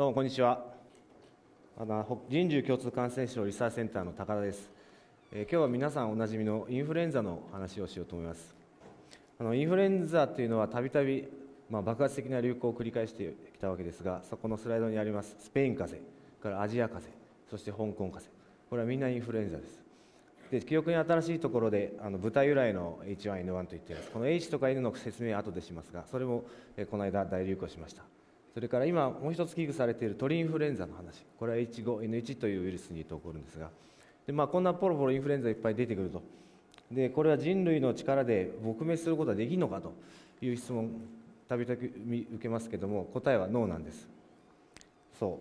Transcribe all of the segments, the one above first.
どうもこんにちは。人獣共通感染症リサーチセンターの高田です。今日は皆さんおなじみのインフルエンザの話をしようと思います。インフルエンザというのはたびたび爆発的な流行を繰り返してきたわけですが、そこのスライドにありますスペイン風邪からアジア風邪、そして香港風邪、これはみんなインフルエンザです。で、記憶に新しいところで豚由来の H1N1 と言っています。この H とか N の説明は後でしますが、それもこの間大流行しました。それから今もう一つ危惧されている鳥インフルエンザの話、これは H5N1 というウイルスに起こるんですが、で、こんなポロポロインフルエンザいっぱい出てくると。で、これは人類の力で撲滅することはできるのかという質問たびたび受けますけれども、答えはノーなんです。そう、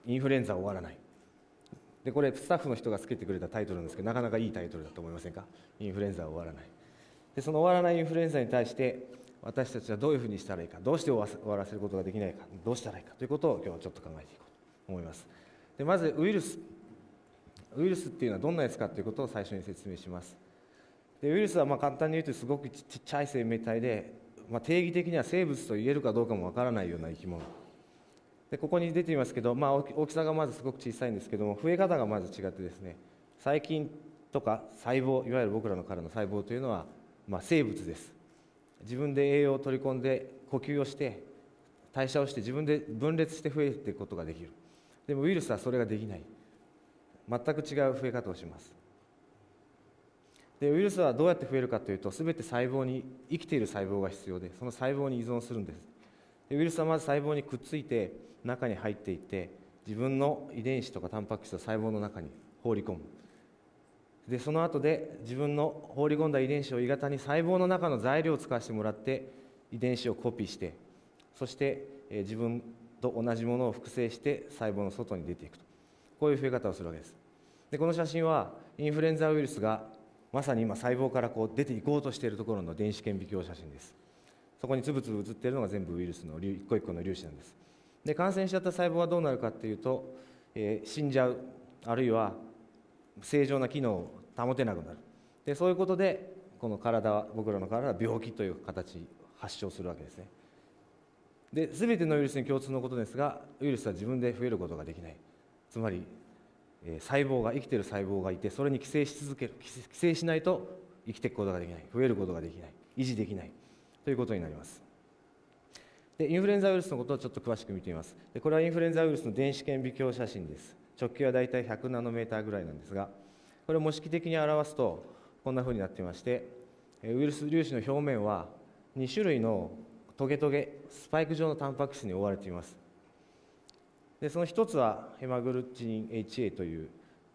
インフルエンザは終わらない。で、これスタッフの人がつけてくれたタイトルなんですけど、なかなかいいタイトルだと思いませんか。インフルエンザは終わらない。で、その終わらないインフルエンザに対して私たちはどういうふうにしたらいいか、どうして終わらせることができないか、どうしたらいいかということを今日はちょっと考えていこうと思います。で、まずウイルスっていうのはどんなやつかということを最初に説明します。で、ウイルスは簡単に言うとすごくちっちゃい生命体で、定義的には生物と言えるかどうかもわからないような生き物で、ここに出ていますけど、大きさがまずすごく小さいんですけども、増え方がまず違ってですね、細菌とか細胞、いわゆる僕らの体の細胞というのは、生物です。自分で栄養を取り込んで呼吸をして代謝をして自分で分裂して増えていくことができる。でもウイルスはそれができない。全く違う増え方をします。で、ウイルスはどうやって増えるかというと、すべて細胞に、生きている細胞が必要で、その細胞に依存するんです。で、ウイルスはまず細胞にくっついて中に入っていって、自分の遺伝子とかタンパク質を細胞の中に放り込む。で、その後で自分の放り込んだ遺伝子を鋳型に細胞の中の材料を使わせてもらって遺伝子をコピーして、そして自分と同じものを複製して細胞の外に出ていくと、こういう増え方をするわけです。で、この写真はインフルエンザウイルスがまさに今細胞から出ていこうとしているところの電子顕微鏡写真です。そこにつぶつぶ写っているのが全部ウイルスの一個一個の粒子なんです。で、感染しちゃった細胞はどうなるかというと、死んじゃう、あるいは正常な機能を保てなくなる。で、そういうことでこの体は、僕らの体は病気という形に発症するわけですね。で、全てのウイルスに共通のことですが、ウイルスは自分で増えることができない。つまり生きている細胞がいて、それに寄生し続ける。寄生しないと生きていくことができない、増えることができない、維持できないということになります。で、インフルエンザウイルスのことをちょっと詳しく見てみます。で、これはインフルエンザウイルスの電子顕微鏡写真です。直径はだいたい100ナノメーターぐらいなんですが、これを模式的に表すとこんなふうになっていまして、ウイルス粒子の表面は2種類のトゲトゲ、スパイク状のタンパク質に覆われています。で、その一つはヘマグルチニン HA という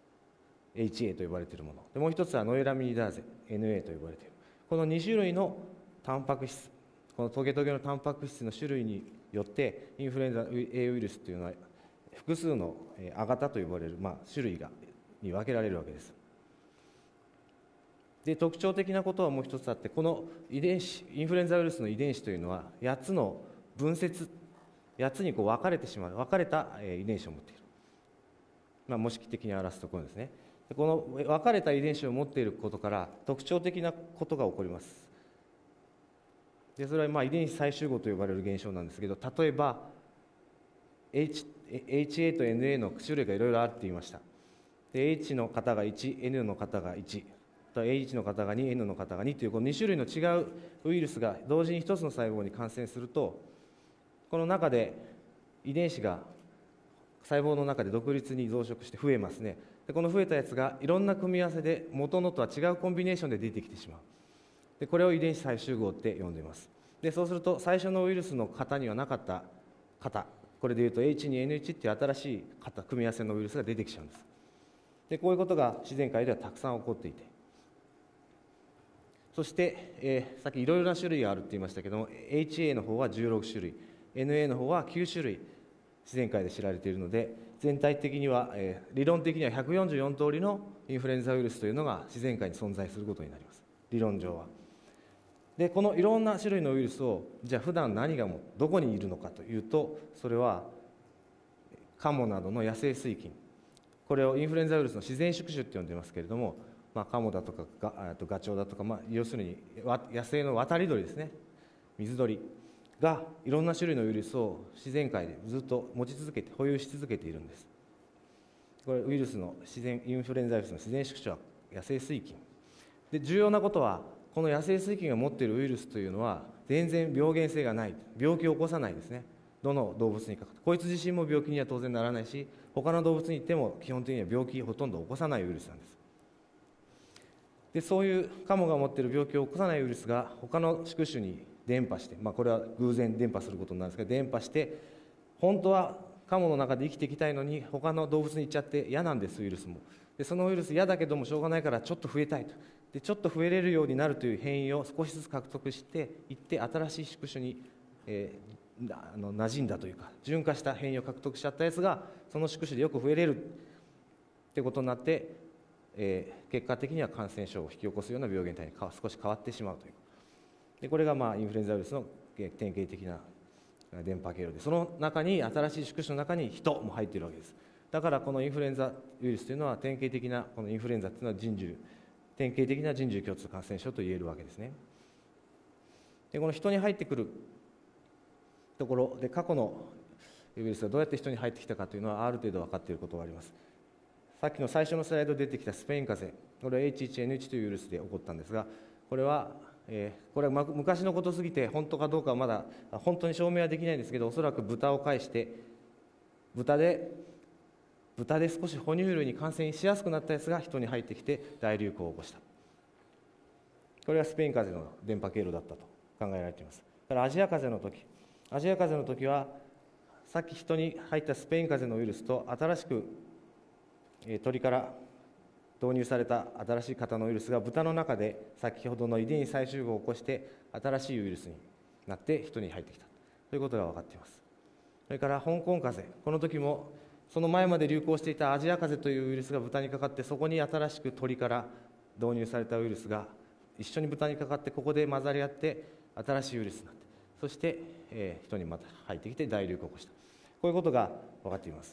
HA と呼ばれているもので、もう一つはノエラミニダーゼ NA と呼ばれている。この2種類のタンパク質、このトゲトゲのタンパク質の種類によってインフルエンザ A ウイルスというのは複数の亜型と呼ばれる、種類に分けられるわけです。で、特徴的なことはもう一つあって、この遺伝子、インフルエンザウイルスの遺伝子というのは8つの分節、8つに分かれてしまう、分かれた遺伝子を持っている。模式的に表すところですね。で、この分かれた遺伝子を持っていることから特徴的なことが起こります。で、それは遺伝子再集合と呼ばれる現象なんですけど、例えば HA と NA の種類がいろいろあるって言いました。で、H の方が1、N の方が1、H の方が2、N の方が2というこの2種類の違うウイルスが同時に1つの細胞に感染すると、この中で遺伝子が細胞の中で独立に増殖して増えますね。で、この増えたやつがいろんな組み合わせで元のとは違うコンビネーションで出てきてしまう。で、これを遺伝子再集合って呼んでいます。で、そうすると最初のウイルスの型にはなかった型、これでいうと H2N1 っていう新しい型、組み合わせのウイルスが出てきちゃうんです。で、こういうことが自然界ではたくさん起こっていて、そして、さっきいろいろな種類があるって言いましたけども、 HA の方は16種類、 NA の方は9種類自然界で知られているので、全体的には、理論的には144通りのインフルエンザウイルスというのが自然界に存在することになります、理論上は。で、このいろんな種類のウイルスをじゃあ普段何がどこにいるのかというと、それはカモなどの野生水菌、これをインフルエンザウイルスの自然宿主って呼んでいますけれども、カモだとかガチョウだとか、要するに野生の渡り鳥ですね、水鳥、 がいろんな種類のウイルスを自然界でずっと持ち続けて保有し続けているんです。これウイルスのインフルエンザウイルスの自然宿主は野生水菌で、重要なことはこの野生水菌が持っているウイルスというのは全然病原性がない、病気を起こさないですね。どの動物にかかってこいつ自身も病気には当然ならないし、他の動物に行っても基本的には病気ほとんど起こさないウイルスなんです。でそういうカモが持っている病気を起こさないウイルスが他の宿主に伝播して、これは偶然伝播することになるんですけど、伝播して本当はカモの中で生きていきたいのに他の動物に行っちゃって嫌なんです、ウイルスも。でそのウイルス嫌だけどもしょうがないからちょっと増えたいと。でちょっと増えれるようになるという変異を少しずつ獲得していって新しい宿主に、馴染んだというか順化した変異を獲得しちゃったやつがその宿主でよく増えれるってことになって、結果的には感染症を引き起こすような病原体に少し変わってしまうという。でこれがインフルエンザウイルスの典型的な伝播経路で、その中に新しい宿主の中に人も入っているわけです。だからこのインフルエンザウイルスというのは典型的なこのインフルエンザというのは典型的な人獣共通感染症と言えるわけですね。でこの人に入ってくるところで過去のウイルスがどうやって人に入ってきたかというのはある程度分かっていることがあります。さっきの最初のスライドで出てきたスペイン風邪、これは H1N1 というウイルスで起こったんですが、これは昔のことすぎて本当かどうかはまだ本当に証明はできないんですけど、おそらく豚を介して豚で少し哺乳類に感染しやすくなったやつが人に入ってきて大流行を起こした。これがスペイン風邪の伝播経路だったと考えられています。だからアジア風邪の時はさっき人に入ったスペイン風邪のウイルスと新しく鳥から導入された新しい型のウイルスが豚の中で先ほどの遺伝子再集合を起こして新しいウイルスになって人に入ってきたということが分かっています。それから香港風邪、この時もその前まで流行していたアジア風邪というウイルスが豚にかかって、そこに新しく鳥から導入されたウイルスが一緒に豚にかかってここで混ざり合って新しいウイルスになって、そして、人にまた入ってきて大流行を起こした、こういうことが分かっています。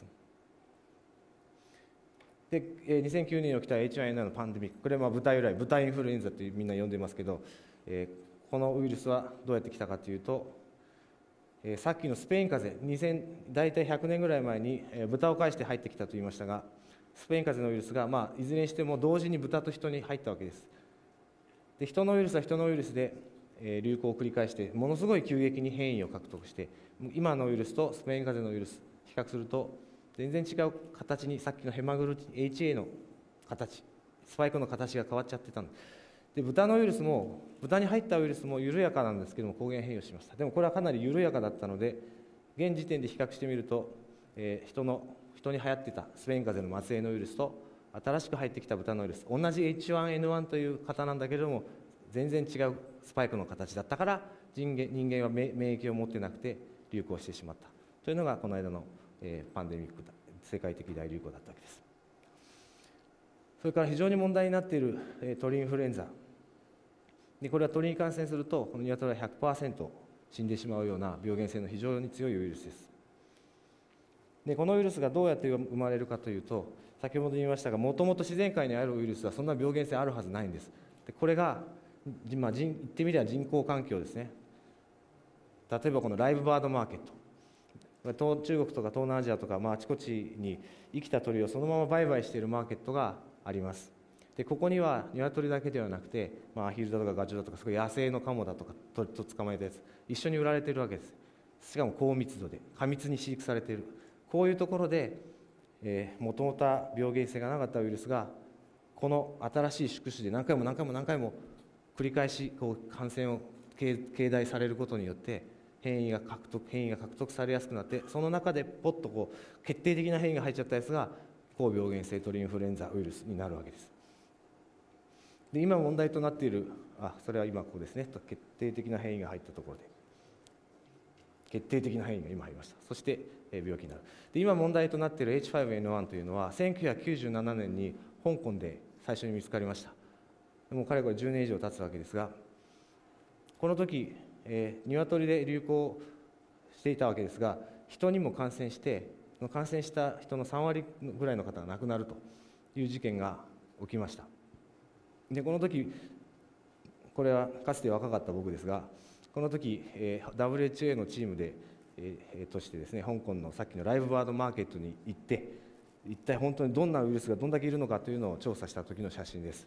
で2009年に起きた H1N1 のパンデミック、これは豚由来、豚インフルエンザとみんな呼んでますけど、このウイルスはどうやって来たかというと、さっきのスペイン風邪、大体100年ぐらい前に豚を介して入ってきたと言いましたが、スペイン風邪のウイルスが、いずれにしても同時に豚と人に入ったわけです。で人のウイルスは人のウイルスで流行を繰り返してものすごい急激に変異を獲得して、今のウイルスとスペイン風邪のウイルス比較すると全然違う形に、さっきのヘマグルチン HA の形、スパイクの形が変わっちゃってたんです。で豚のウイルスも、豚に入ったウイルスも緩やかなんですけども抗原変異をしました。でもこれはかなり緩やかだったので、現時点で比較してみると、人に流行ってたスペイン風邪の末裔のウイルスと新しく入ってきた豚のウイルス、同じ H1N1 という型なんだけれども全然違うスパイクの形だったから、人間は免疫を持ってなくて流行してしまったというのがこの間のパンデミックだ、世界的大流行だったわけです。それから非常に問題になっている鳥インフルエンザで、これは鳥に感染するとこの鶏は 100% 死んでしまうような病原性の非常に強いウイルスです。でこのウイルスがどうやって生まれるかというと、先ほど言いましたが、もともと自然界にあるウイルスはそんな病原性あるはずないんです。でこれが、言ってみれば人工環境ですね。例えばこのライブバードマーケット、中国とか東南アジアとか、あちこちに生きた鳥をそのまま売買しているマーケットがあります。でここには鶏だけではなくて、アヒルだとかガチョウだとか、すごい野生のカモだとか鳥と捕まえたやつ一緒に売られているわけです。しかも高密度で過密に飼育されている。こういうところでもともと病原性がなかったウイルスがこの新しい宿主で何回も繰り返し感染を携帯されることによって変異が獲得されやすくなって、その中でポッと決定的な変異が入っちゃったやつが高病原性鳥インフルエンザウイルスになるわけです。で今問題となっている、それは今ここですね、決定的な変異が入ったところで、決定的な変異が今入りました。そして病気になる。で今問題となっている H5N1 というのは1997年に香港で最初に見つかりました。もうかれこれ10年以上経つわけですが、この時、鶏で流行していたわけですが、人にも感染して、感染した人の3割ぐらいの方が亡くなるという事件が起きました。でこの時、これはかつて若かった僕ですが、 この時、WHO のチームで、としてですね、香港のさっきのライブバードマーケットに行って、一体本当にどんなウイルスがどんだけいるのかというのを調査した時の写真です。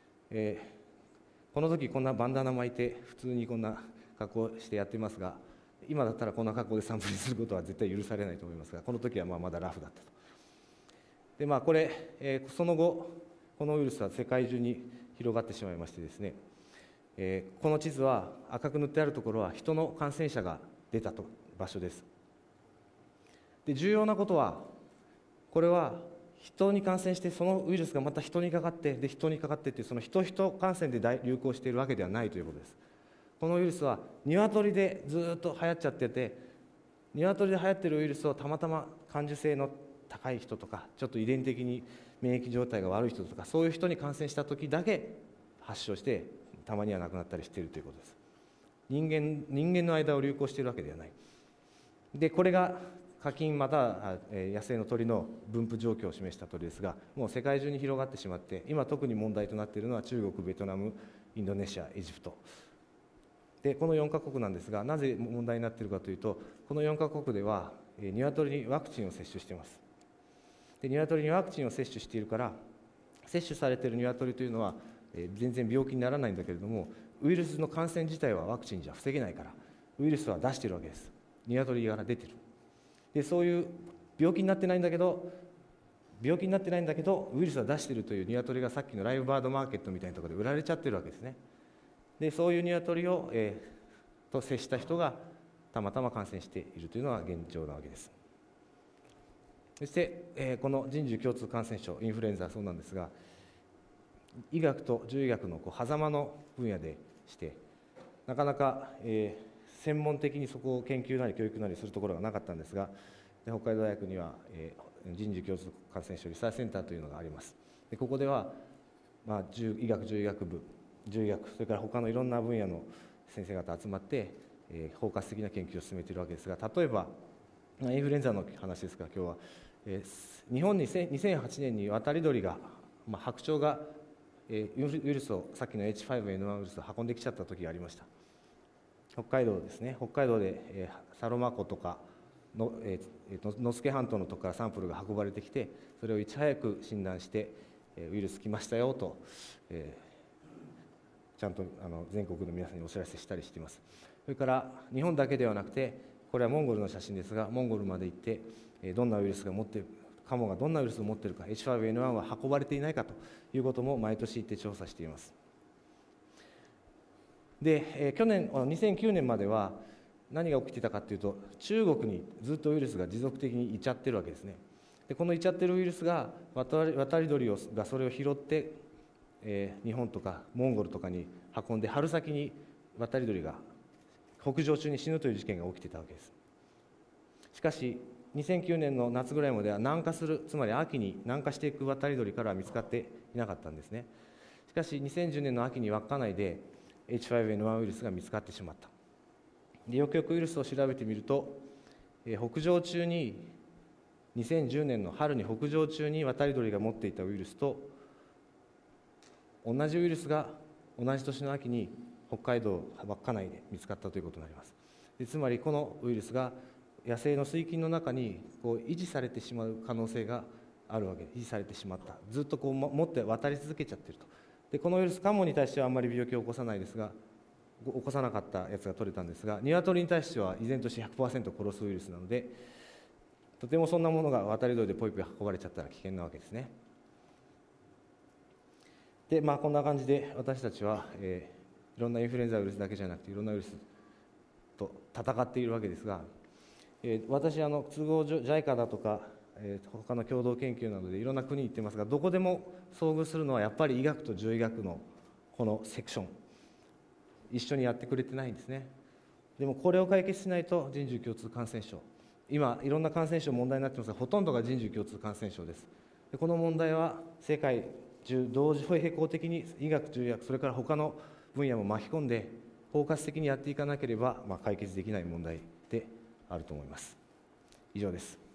この時こんなバンダナ巻いて普通にこんな格好してやってますが、今だったらこんな格好でサンプリングすることは絶対許されないと思いますが、この時はまだラフだったと。でこれ、その後このウイルスは世界中に広がってしまいましてですね、この地図は赤く塗ってあるところは人の感染者が出た場所です。で重要なことは、これは人に感染してそのウイルスがまた人にかかってで人にかかってってその人感染で流行しているわけではないということです。このウイルスは鶏でずっと流行っちゃってて、鶏で流行っているウイルスをたまたま感受性の高い人とかちょっと遺伝的に免疫状態が悪い人とかそういう人に感染した時だけ発症してたまには亡くなったりしているということです。人間の間を流行しているわけではない。でこれが家禽または野生の鳥の分布状況を示した鳥ですが、もう世界中に広がってしまって、今特に問題となっているのは中国、ベトナム、インドネシア、エジプトで、この4カ国なんですが、なぜ問題になっているかというと、この4カ国では鶏にワクチンを接種しています。で鶏にワクチンを接種しているから、接種されている鶏というのは全然病気にならないんだけれども、ウイルスの感染自体はワクチンじゃ防げないから、ウイルスは出しているわけです。鶏から出ている。でそういう病気になってないんだけどウイルスは出しているという鶏がさっきのライブバードマーケットみたいなところで売られちゃってるわけですね。でそういう鶏を、と接した人がたまたま感染しているというのが現状なわけです。そして、この人獣共通感染症インフルエンザはそうなんですが、医学と獣医学の狭間の分野でして、なかなか、専門的にそこを研究なり教育なりするところがなかったんですが、北海道大学には、人獣共通感染症リサーチセンターというのがあります。でここでは、医学獣医学部、獣医学、それから他のいろんな分野の先生方集まって、包括的な研究を進めているわけですが、例えばインフルエンザの話ですが、今日は、日本に2008年に渡り鳥が、白鳥が、ウイルスをさっきの H5N1 ウイルスを運んできちゃった時がありました。北海道ですね、北海道で、サロマ湖とかの、野付半島のところからサンプルが運ばれてきて、それをいち早く診断して、ウイルス来ましたよと、ちゃんと全国の皆さんにお知らせしたりしています。それから日本だけではなくて、これはモンゴルの写真ですが、モンゴルまで行って、どんなウイルスが持っている、カモがどんなウイルスを持っているか、H5N1 は運ばれていないかということも毎年行って調査しています。で、2009年までは何が起きていたかというと、中国にずっとウイルスが持続的にいっちゃってるわけですね。でこのいっちゃってるウイルスが渡り鳥がそれを拾って、日本とかモンゴルとかに運んで、春先に渡り鳥が北上中に死ぬという事件が起きていたわけです。しかし2009年の夏ぐらいまでは南下する、つまり秋に南下していく渡り鳥からは見つかっていなかったんですね。しかし2010年の秋に稚内でH5N1 ウイルスが見つかってしまった。でよくよくウイルスを調べてみると、北上中に2010年の春に北上中に渡り鳥が持っていたウイルスと同じウイルスが同じ年の秋に北海道稚内で見つかったということになります。でつまりこのウイルスが野生の水菌の中に維持されてしまう可能性があるわけで、維持されてしまった、ずっと持って渡り続けちゃっていると。でこのウイルス、カモに対してはあんまり病気を起こさないですが、起こさなかったやつが取れたんですが、鶏に対しては依然として 100% 殺すウイルスなので、とてもそんなものが渡り鳥でポイポイ運ばれちゃったら危険なわけですね。でこんな感じで私たちは、いろんなインフルエンザウイルスだけじゃなくていろんなウイルスと戦っているわけですが、私都合JICA だとか、他の共同研究などでいろんな国に行ってますが、どこでも遭遇するのはやっぱり医学と獣医学のこのセクション、一緒にやってくれてないんですね。でもこれを解決しないと人獣共通感染症、今いろんな感染症問題になっていますが、ほとんどが人獣共通感染症です。でこの問題は世界中同時並行的に医学、獣医学、それから他の分野も巻き込んで包括的にやっていかなければ、解決できない問題であると思います。以上です。